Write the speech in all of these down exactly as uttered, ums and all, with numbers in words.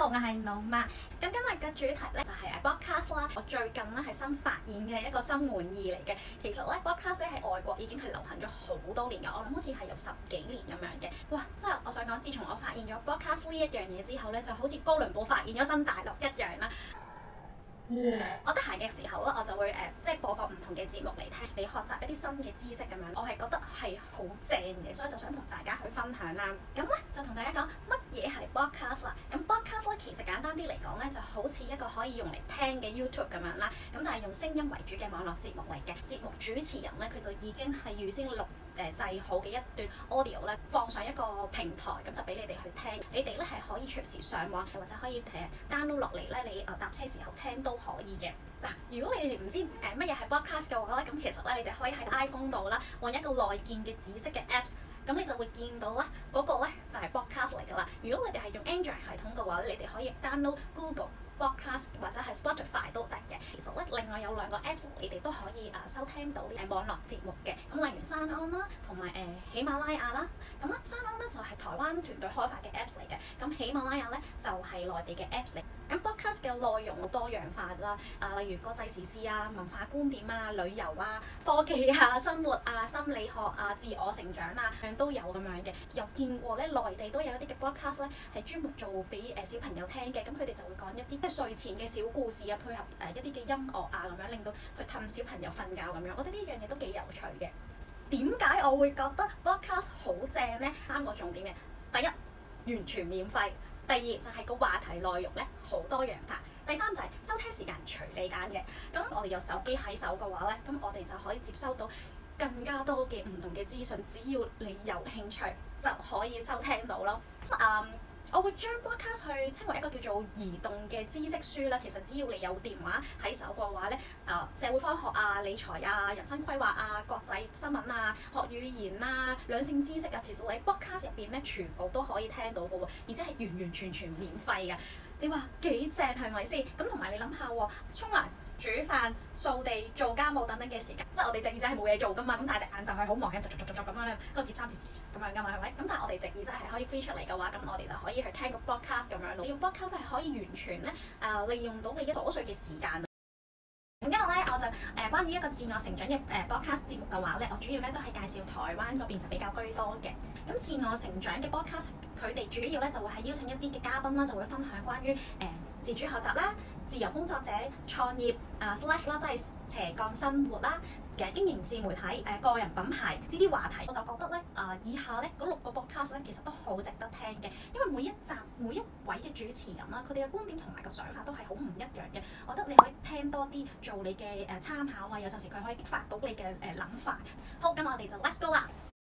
我係老媽。咁今日嘅主題咧就係誒 podcast 啦。我最近咧係新發現嘅一個新玩意嚟嘅。其實咧 podcast 咧喺外國已經係流行咗好多年嘅，我諗好似係有十幾年咁樣嘅。哇！真係我想講，自從我發現咗 podcast 呢一樣嘢之後咧，就好似哥倫布發現咗新大陸一樣啦。Yeah. 我得閒嘅時候咧，我就會誒、呃、即係播放唔同嘅節目嚟聽，嚟學習一啲新嘅知識咁樣。我係覺得係好正嘅，所以就想同大家去分享啦。咁咧就同大家講乜嘢係 podcast 啦。咁 podcast 咧其實簡單啲嚟講咧，就好似一個可以用嚟聽嘅 YouTube 咁樣啦。咁就係用聲音為主嘅網絡節目嚟嘅。節目主持人咧，佢就已經係預先錄誒製好嘅一段 audio 咧，放上一個平台，咁就俾你哋去聽。你哋咧係可以隨時上網，或者可以誒 download 落嚟咧，你誒搭車時候聽都可以嘅。嗱，如果你哋唔知誒乜嘢係 podcast 嘅話咧，咁其實咧你哋可以喺 iPhone 度啦，揾一個內建嘅紫色嘅 apps， 咁你就會見到啦，嗰個咧就係 podcast 嚟㗎啦。如果你哋係用 Android 系統嘅話咧，你哋可以 download Google Podcast 或者係 Spotify 都得嘅。其實咧，另外有兩個 apps 你哋都可以誒收聽到啲誒網絡節目嘅。咁例如 SoundOn 啦，同埋誒喜馬拉雅啦。咁咧 SoundOn 咧就係台灣團隊開發嘅 apps 嚟嘅。咁喜馬拉雅咧就係內地嘅 apps 嚟。咁 podcast 嘅內容好多樣化啦，啊例如國際時事啊、文化觀點啊、旅遊啊、科技啊、生活啊、心理學啊、自我成長啊，樣都有咁樣嘅。又見過咧，內地都有一啲嘅 podcast 咧係專門做俾誒小朋友聽嘅。咁佢哋就會講一啲即係睡前嘅小故事啊，配合誒一啲嘅音樂啊，咁樣令到去氹小朋友瞓覺咁樣。我覺得呢樣嘢都幾有趣嘅。點解我會覺得 podcast 好正咧？三個重點嘅，第一完全免費。第二就係、是、個話題內容咧好多樣化，第三就係、是、收聽時間隨你揀嘅。咁我哋有手機喺手嘅話咧，咁我哋就可以接收到更加多嘅唔同嘅資訊，只要你有興趣就可以收聽到咯。嗯，我會將 podcast 去稱為一個叫做移動嘅知識書啦。其實只要你有電話喺手嘅話咧，啊、呃、社會科學啊、理財啊、人生規劃啊、國際新聞啊、學語言啊、兩性知識啊，其實你 podcast 入邊咧全部都可以聽到嘅喎，而且係完完全全免費嘅。你話幾正係咪先？咁同埋你諗下喎，沖涼、煮飯、掃地、做家務等等嘅時間，即係我哋隻耳仔係冇嘢做噶嘛，咁但係隻眼就係好忙嘅，逐逐逐逐咁樣咧，嗰個接三接接咁樣噶嘛，係咪？咁但係我哋隻耳仔係可以飛出嚟嘅話，咁我哋就可以去聽個 podcast 咁樣咯。你用 podcast 係可以完全咧誒、呃、利用到你一瑣碎嘅時間。咁今日咧我就誒、呃、關於一個自我成長嘅誒、呃、podcast 節目嘅話咧，我主要咧都係介紹台灣嗰邊就比較居多嘅。咁自我成長嘅 podcast， 佢哋主要咧就會係邀請一啲嘅嘉賓啦，就會分享關於誒、呃、自主學習啦、自由工作者創業啊 slash 啦，即係斜槓生活啦嘅經營自媒體誒、呃、個人品牌呢啲話題。我就覺得咧啊、呃，以下咧嗰六個 podcast 咧其實都好值得聽嘅，因為每一集每一位嘅主持人啦，佢哋嘅觀點同埋個想法都係好唔一樣嘅。我覺得你可以聽多啲做你嘅誒參考啊，有陣時佢可以激發到你嘅誒諗法。好，咁我哋就 let's go 啦。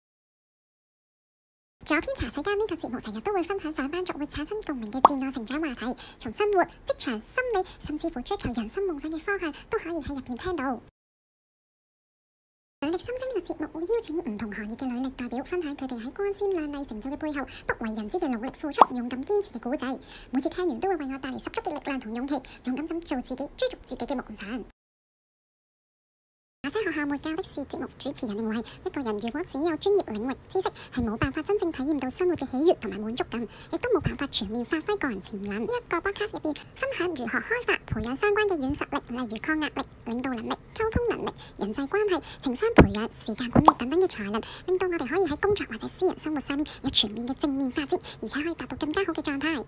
左邊茶水間呢個節目成日都會分享上班族會產生共鳴嘅自我成長話題，從生活、職場、心理，甚至乎追求人生夢想嘅方向都可以喺入邊聽到。女力心聲呢個節目會邀請唔同行業嘅女力代表分享佢哋喺光鮮亮麗成就嘅背後不為人知嘅努力付出、勇敢堅持嘅故仔。每次聽完都會為我帶嚟十足嘅力量同勇氣，勇敢咁做自己，追逐自己嘅夢想。那些學校沒教的事節目主持人認為，一個人如果只有專業領域知識，係冇辦法真正體驗到生活嘅喜悅同埋滿足感，亦都冇辦法全面發揮個人潛能。呢一個 podcast 入邊分享如何開發、培養相關嘅軟實力，例如抗壓力、領導能力、溝通能力、人際關係、情商培養、時間管理等等嘅才能，令到我哋可以喺工作或者私人生活上面有全面嘅正面發展，而且可以達到更加好嘅狀態。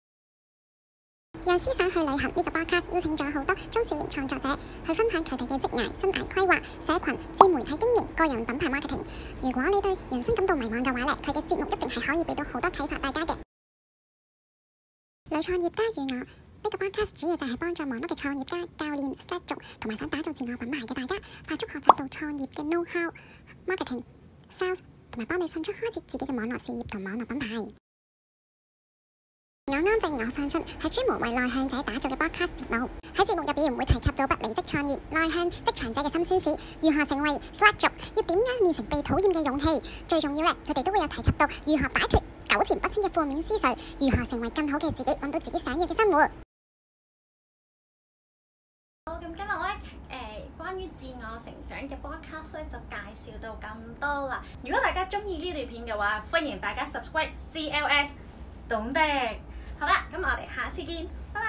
讓思想去旅行呢個 podcast 邀請咗好多中小型創作者去分享佢哋嘅職涯、生涯規劃、社群、自媒體經營、個人品牌 marketing。如果你對人生感到迷茫嘅話咧，佢嘅節目一定係可以俾到好多啟發大家嘅。女創業家與我呢個 podcast 主要就係幫助忙碌嘅創業家、教練、start 族同埋想打造自我品牌嘅大家，快速學習到創業嘅 know how、marketing、sales 同埋幫你迅速開設自己嘅網絡事業同網絡品牌。我安靜，我相信係專門為內向者打造嘅 podcast 節目。喺節目入邊會提及到不離職創業、內向職場者嘅辛酸史，如何成為 slash 族，要點樣練成被討厭嘅勇氣。最重要咧，佢哋都會有提及到如何擺脫糾纏不清嘅負面思緒，如何成為更好嘅自己，揾到自己想要嘅生活。 好，咁今日咧誒，關於自我成長嘅 podcast 咧就介紹到咁多啦。如果大家中意呢段片嘅話，歡迎大家 subscribe C L S 懂的。 好啦，咁我哋下次見，拜拜。